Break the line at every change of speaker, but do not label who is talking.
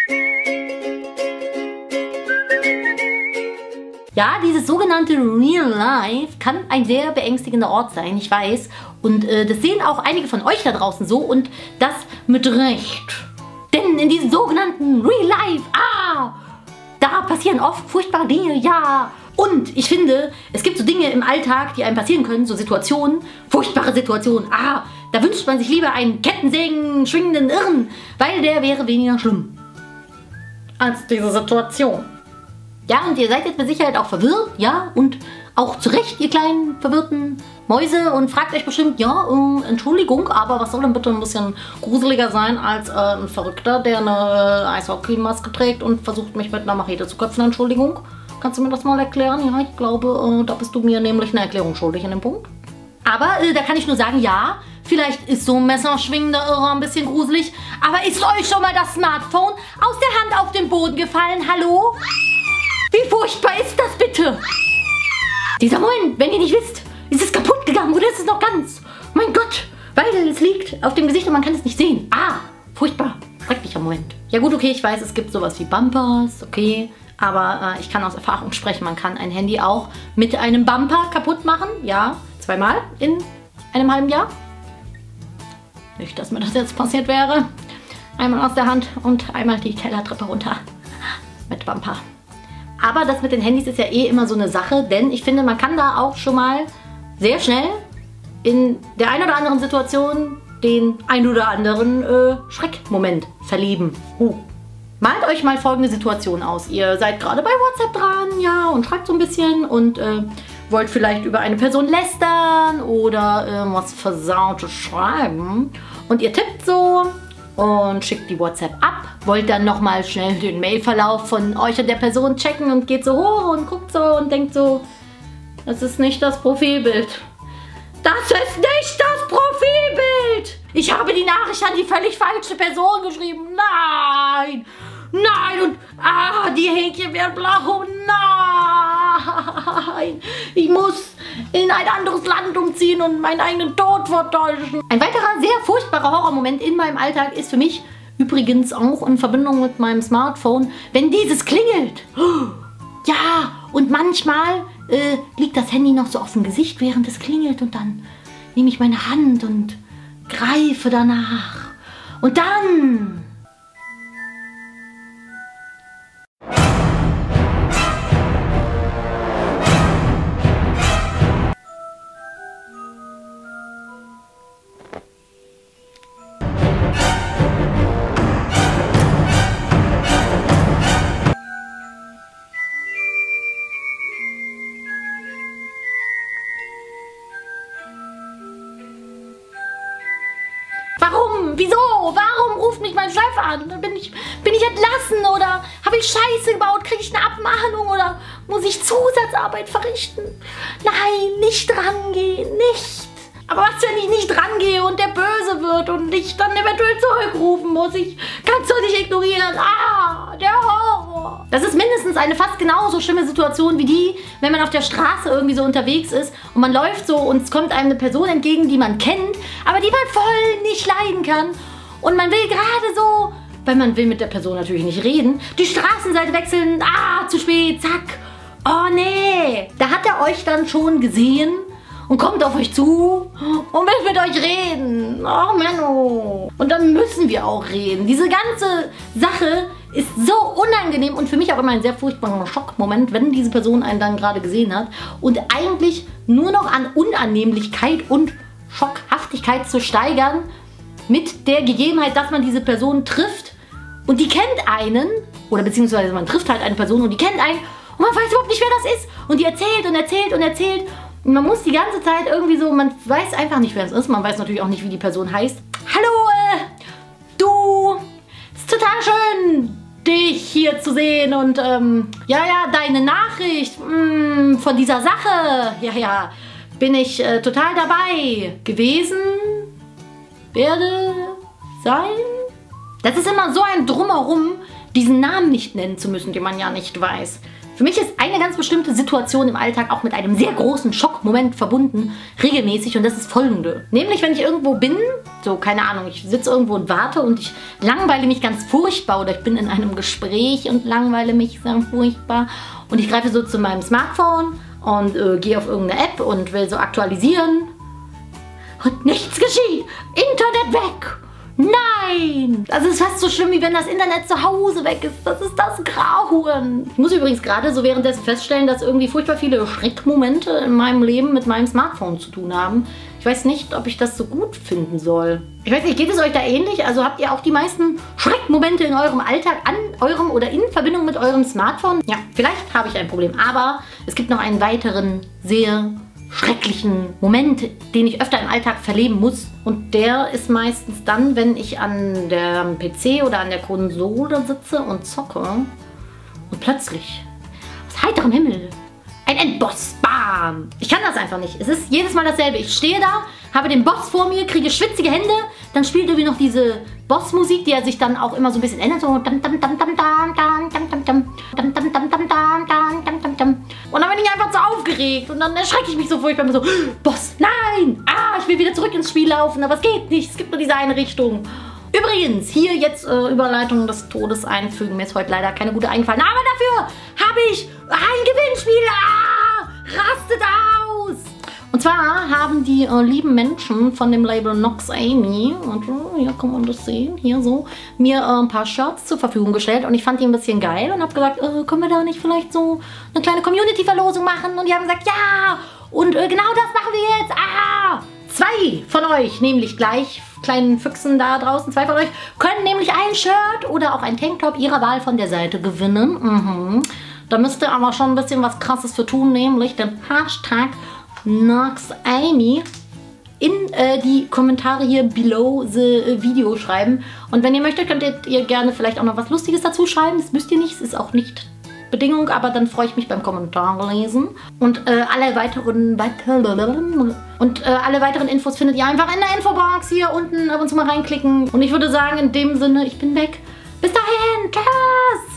Ja, dieses sogenannte Real Life kann ein sehr beängstigender Ort sein, ich weiß. Und das sehen auch einige von euch da draußen so und das mit Recht. Denn in diesem sogenannten Real Life, da passieren oft furchtbare Dinge, ja. Und ich finde, es gibt so Dinge im Alltag, die einem passieren können, so Situationen, furchtbare Situationen. Da wünscht man sich lieber einen Kettensägen schwingenden Irren, weil der wäre weniger schlimm als diese Situation. Ja, und ihr seid jetzt mit Sicherheit auch verwirrt, ja, und auch zu Recht, ihr kleinen verwirrten Mäuse, und fragt euch bestimmt, ja, Entschuldigung, aber was soll denn bitte ein bisschen gruseliger sein als ein Verrückter, der eine Eishockeymaske trägt und versucht, mich mit einer Machete zu köpfen? Entschuldigung, kannst du mir das mal erklären? Ja, ich glaube, da bist du mir nämlich eine Erklärung schuldig in dem Punkt. Aber da kann ich nur sagen, ja, vielleicht ist so ein messerschwingender Irrer ein bisschen gruselig, aber ist euch schon mal das Smartphone aus der Hand auf den Boden gefallen? Hallo? Wie furchtbar ist das bitte? Dieser Moment, wenn ihr nicht wisst, ist es kaputt gegangen oder ist es noch ganz? Mein Gott, weil es liegt auf dem Gesicht und man kann es nicht sehen. Furchtbar, schrecklicher Moment. Ja gut, okay, ich weiß, es gibt sowas wie Bumpers, okay. Aber ich kann aus Erfahrung sprechen, man kann ein Handy auch mit einem Bumper kaputt machen. Ja, 2-mal in einem halben Jahr. Nicht, dass mir das jetzt passiert wäre. Einmal aus der Hand und einmal die Kellertreppe runter mit Bumper. Aber das mit den Handys ist ja eh immer so eine Sache, denn ich finde, man kann da auch schon mal sehr schnell in der einen oder anderen Situation den ein oder anderen Schreckmoment verlieben. Malt euch mal folgende Situation aus. Ihr seid gerade bei WhatsApp dran, ja, und schreibt so ein bisschen und wollt vielleicht über eine Person lästern oder irgendwas Versautes schreiben. Und ihr tippt so und schickt die WhatsApp ab, wollt dann nochmal schnell den Mailverlauf von euch und der Person checken und geht so hoch und guckt so und denkt so, das ist nicht das Profilbild. Das ist nicht das Profilbild! Ich habe die Nachricht an die völlig falsche Person geschrieben. Nein! Nein! Und die Häkchen werden blau. Nein! Ich muss in ein anderes Land umziehen und meinen eigenen Tod vertäuschen. Ein weiterer sehr furchtbarer Horrormoment in meinem Alltag ist für mich übrigens auch in Verbindung mit meinem Smartphone, wenn dieses klingelt. Ja, und manchmal liegt das Handy noch so auf dem Gesicht, während es klingelt, und dann nehme ich meine Hand und greife danach. Und dann... Warum? Wieso? Warum ruft mich mein Chef an? Bin ich entlassen oder habe ich Scheiße gebaut? Kriege ich eine Abmahnung oder muss ich Zusatzarbeit verrichten? Nein, nicht rangehen, nicht. Aber was, wenn ich nicht rangehe und der böse wird und ich dann eventuell zurückrufen muss? Ich kann es doch nicht ignorieren. Der Horror. Das ist mindestens eine fast genauso schlimme Situation wie die, wenn man auf der Straße irgendwie so unterwegs ist und man läuft so und es kommt einem eine Person entgegen, die man kennt, aber die man voll nicht leiden kann. Und man will gerade so, weil man will mit der Person natürlich nicht reden, die Straßenseite wechseln. Zu spät, zack. Oh nee. Da hat er euch dann schon gesehen und kommt auf euch zu und will mit euch reden. Oh Menno. Und dann müssen wir auch reden. Diese ganze Sache ist so unangenehm und für mich auch immer ein sehr furchtbarer Schockmoment, wenn diese Person einen dann gerade gesehen hat und eigentlich nur noch an Unannehmlichkeit und Schockhaftigkeit zu steigern mit der Gegebenheit, dass man diese Person trifft und die kennt einen, oder beziehungsweise man trifft halt eine Person und die kennt einen und man weiß überhaupt nicht, wer das ist und die erzählt und erzählt und erzählt und man muss die ganze Zeit irgendwie so, man weiß einfach nicht, wer es ist, man weiß natürlich auch nicht, wie die Person heißt. Hallo, du, ist total schön, dich hier zu sehen und ja, deine Nachricht von dieser Sache, ja, bin ich total dabei gewesen, werde sein. Das ist immer so ein Drumherum, diesen Namen nicht nennen zu müssen, den man ja nicht weiß. Für mich ist eine ganz bestimmte Situation im Alltag auch mit einem sehr großen Schockmoment verbunden, regelmäßig, und das ist folgende. Nämlich, wenn ich irgendwo bin, so, keine Ahnung, ich sitze irgendwo und warte und ich langweile mich ganz furchtbar oder ich bin in einem Gespräch und langweile mich sehr furchtbar und ich greife so zu meinem Smartphone und gehe auf irgendeine App und will so aktualisieren und nichts geschieht. Internet weg. Nein! Also es ist fast so schlimm, wie wenn das Internet zu Hause weg ist. Das ist das Grauen. Ich muss übrigens gerade so währenddessen feststellen, dass irgendwie furchtbar viele Schreckmomente in meinem Leben mit meinem Smartphone zu tun haben. Ich weiß nicht, ob ich das so gut finden soll. Ich weiß nicht, geht es euch da ähnlich? Also habt ihr auch die meisten Schreckmomente in eurem Alltag an eurem oder in Verbindung mit eurem Smartphone? Ja, vielleicht habe ich ein Problem. Aber es gibt noch einen weiteren sehr schrecklichen Moment, den ich öfter im Alltag verleben muss. Und der ist meistens dann, wenn ich an der PC oder an der Konsole sitze und zocke und plötzlich aus heiterem Himmel ein Endboss. Bam! Ich kann das einfach nicht. Es ist jedes Mal dasselbe. Ich stehe da, habe den Boss vor mir, kriege schwitzige Hände, dann spielt irgendwie noch diese Bossmusik, die ja sich dann auch immer so ein bisschen ändert. So. Und dann bin ich einfach so aufgeregt und dann erschrecke ich mich so furchtbar. So, Boss, nein! Ah, ich will wieder zurück ins Spiel laufen, aber es geht nicht. Es gibt nur diese eine Richtung. Übrigens, hier jetzt Überleitung des Todes einfügen. Mir ist heute leider keine gute eingefallen. Aber dafür habe ich ein Gewinnspiel. Ah, rastet aus! Und zwar haben die lieben Menschen von dem Label Nox Amy, und hier kann man das sehen, hier so, mir ein paar Shirts zur Verfügung gestellt und ich fand die ein bisschen geil und habe gesagt, können wir da nicht vielleicht so eine kleine Community-Verlosung machen? Und die haben gesagt, ja! Und genau das machen wir jetzt! Ah! 2 von euch, nämlich gleich kleinen Füchsen da draußen, 2 von euch, können nämlich ein Shirt oder auch ein Tanktop ihrer Wahl von der Seite gewinnen. Da müsst ihr aber schon ein bisschen was Krasses für tun, nämlich den Hashtag Nox Amy in die Kommentare hier below the Video schreiben. Und wenn ihr möchtet, könnt ihr gerne vielleicht auch noch was Lustiges dazu schreiben. Das müsst ihr nicht, es ist auch nicht Bedingung, aber dann freue ich mich beim Kommentar lesen. Und alle weiteren Infos findet ihr einfach in der Infobox hier unten ab und zu mal reinklicken. Und ich würde sagen, in dem Sinne, ich bin weg. Bis dahin, tschüss!